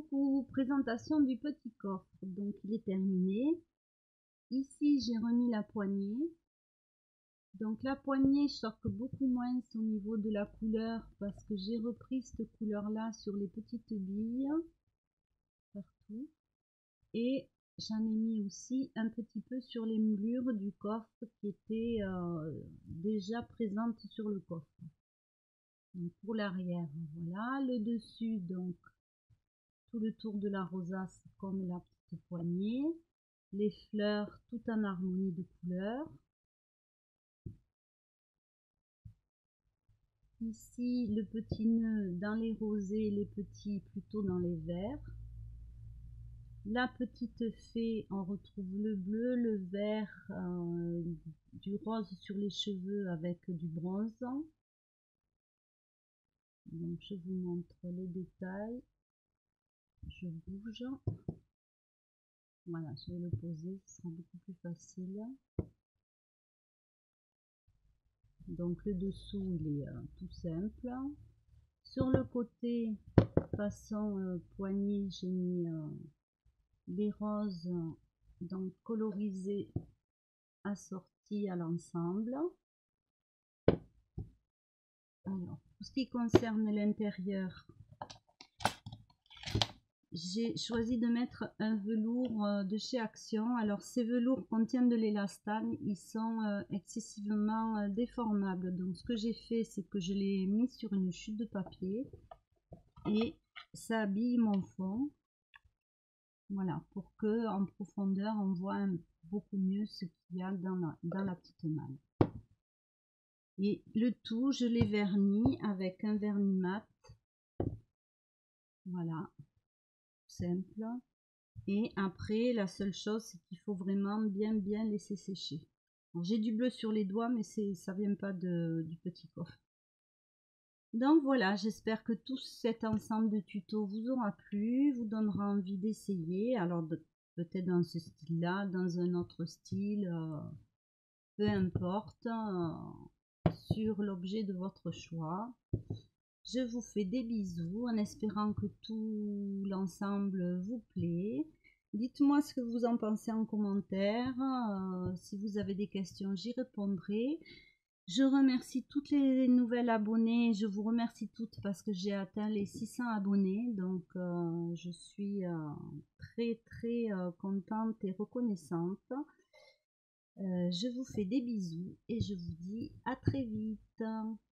coucou, présentation du petit coffre. Donc il est terminé. Ici j'ai remis la poignée. Donc la poignée choque beaucoup moins au niveau de la couleur parce que j'ai repris cette couleur là sur les petites billes partout. Et j'en ai mis aussi un petit peu sur les moulures du coffre qui étaient déjà présentes sur le coffre. Donc pour l'arrière, voilà. Le dessus, donc tout le tour de la rosace comme la petite poignée, les fleurs tout en harmonie de couleurs. Ici le petit nœud dans les rosés, les petits plutôt dans les verts. La petite fée, on retrouve le bleu, le vert, du rose sur les cheveux avec du bronze. Donc je vous montre les détails. Je bouge. Voilà, je vais le poser, ce sera beaucoup plus facile. Donc le dessous il est tout simple. Sur le côté façon poignée, j'ai mis les roses donc colorisés assortis à l'ensemble. Alors pour ce qui concerne l'intérieur, j'ai choisi de mettre un velours de chez Action. Alors ces velours contiennent de l'élastane, ils sont excessivement déformables. Donc ce que j'ai fait, c'est que je l'ai mis sur une chute de papier et ça habille mon fond. Voilà, pour que en profondeur on voit beaucoup mieux ce qu'il y a dans la petite malle. Et le tout, je l'ai verni avec un vernis mat. Voilà, simple. Et après, la seule chose, c'est qu'il faut vraiment bien laisser sécher. J'ai du bleu sur les doigts, mais ça vient pas du petit coffre. Donc voilà, j'espère que tout cet ensemble de tutos vous aura plu, vous donnera envie d'essayer. Alors peut-être dans ce style-là, dans un autre style, peu importe, sur l'objet de votre choix. Je vous fais des bisous en espérant que tout l'ensemble vous plaît. Dites-moi ce que vous en pensez en commentaire. Si vous avez des questions, j'y répondrai. Je remercie toutes les nouvelles abonnées. Je vous remercie toutes parce que j'ai atteint les 600 abonnés. Donc, je suis très contente et reconnaissante. Je vous fais des bisous et je vous dis à très vite.